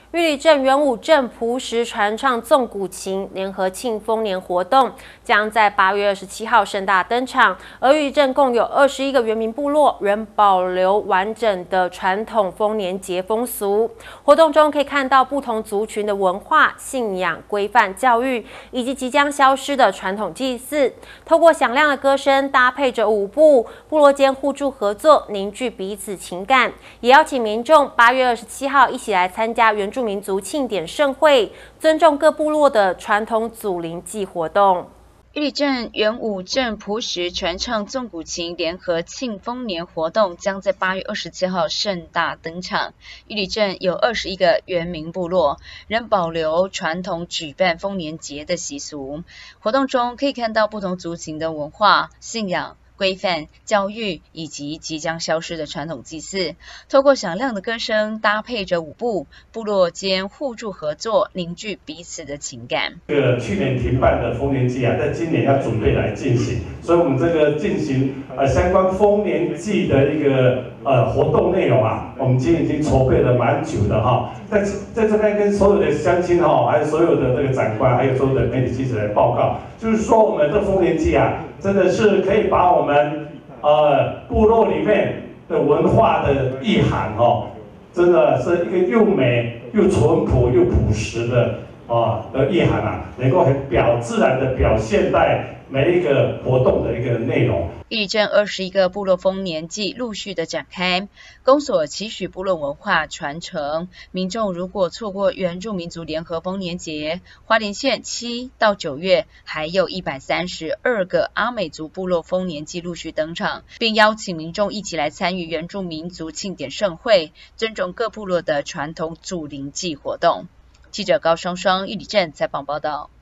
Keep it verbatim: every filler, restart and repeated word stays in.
玉里镇元武镇朴实传唱纵古琴联合庆丰年活动将在八月二十七号盛大登场。而玉里镇共有二十一个原民部落，仍保留完整的传统丰年节风俗。活动中可以看到不同族群的文化、信仰、规范教育，以及即将消失的传统祭祀。透过响亮的歌声搭配着舞步，部落间互助合作，凝聚彼此情感。也邀请民众八月二十七号一起来参加原住民族庆典盛会，尊重各部落的传统祖灵祭活动。 玉里镇元武镇朴实传唱纵古琴联合庆丰年活动将在八月二十七号盛大登场。玉里镇有二十一个原民部落，仍保留传统举办丰年节的习俗。活动中可以看到不同族群的文化、信仰、规范、教育以及即将消失的传统祭祀，透过响亮的歌声搭配着舞步，部落间互助合作，凝聚彼此的情感。 这个去年停办的丰年祭啊，在今年要准备来进行，所以我们这个进行呃相关丰年祭的一个呃活动内容啊，我们今天已经筹备了蛮久的哈。在在这边跟所有的乡亲哈，还有所有的这个长官，还有所有的媒体记者来报告，就是说我们的丰年祭啊，真的是可以把我们呃部落里面的文化的意涵哦，真的是一个又美又淳朴又朴实的啊的意涵啊，能够很表自然的表现在每一个活动的一个内容。 玉里镇二十一个部落丰年祭陆续的展开，公所期许部落文化传承。民众如果错过原住民族联合丰年节，花莲县七到九月还有一百三十二个阿美族部落丰年祭陆续登场，并邀请民众一起来参与原住民族庆典盛会，尊重各部落的传统祖灵祭活动。记者高双双玉里镇采访报道。